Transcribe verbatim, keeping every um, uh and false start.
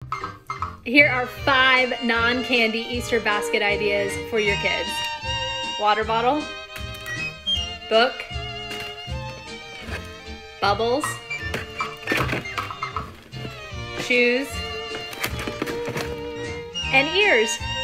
Here are five non-candy Easter basket ideas for your kids. Water bottle, book, bubbles, shoes, and ears.